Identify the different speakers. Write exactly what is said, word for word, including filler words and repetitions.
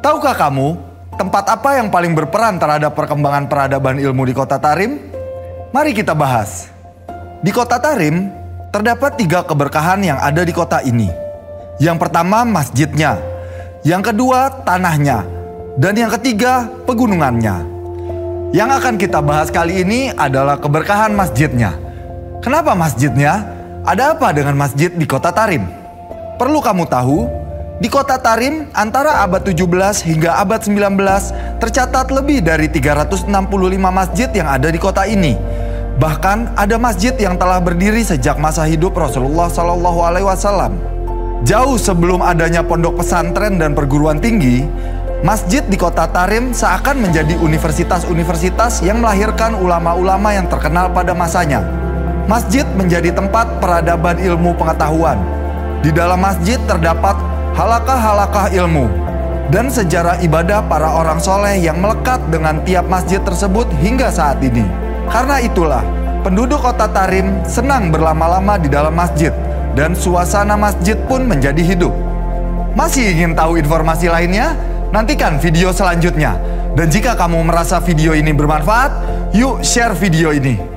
Speaker 1: Tahukah kamu tempat apa yang paling berperan terhadap perkembangan peradaban ilmu di kota Tarim? Mari kita bahas. Di kota Tarim terdapat tiga keberkahan yang ada di kota ini. Yang pertama masjidnya, yang kedua tanahnya, dan yang ketiga pegunungannya. Yang akan kita bahas kali ini adalah keberkahan masjidnya. Kenapa masjidnya? Ada apa dengan masjid di kota Tarim? Perlu kamu tahu, di kota Tarim antara abad tujuh belas hingga abad sembilan belas tercatat lebih dari tiga ratus enam puluh lima masjid yang ada di kota ini. Bahkan ada masjid yang telah berdiri sejak masa hidup Rasulullah Shallallahu Alaihi Wasallam. Jauh sebelum adanya pondok pesantren dan perguruan tinggi, masjid di kota Tarim seakan menjadi universitas-universitas yang melahirkan ulama-ulama yang terkenal pada masanya. Masjid menjadi tempat peradaban ilmu pengetahuan. Di dalam masjid terdapat halakah-halakah ilmu dan sejarah ibadah para orang soleh yang melekat dengan tiap masjid tersebut hingga saat ini. Karena itulah, penduduk kota Tarim senang berlama-lama di dalam masjid dan suasana masjid pun menjadi hidup. Masih ingin tahu informasi lainnya? Nantikan video selanjutnya. Dan jika kamu merasa video ini bermanfaat, yuk share video ini.